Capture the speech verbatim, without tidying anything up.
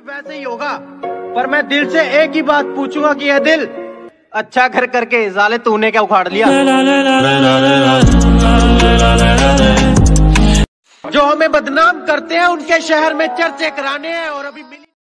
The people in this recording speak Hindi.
वैसे ही होगा, पर मैं दिल से एक ही बात पूछूंगा कि ये दिल अच्छा घर करके साले तूने क्या उखाड़ लिया? जो हमें बदनाम करते हैं उनके शहर में चर्चे कराने हैं और अभी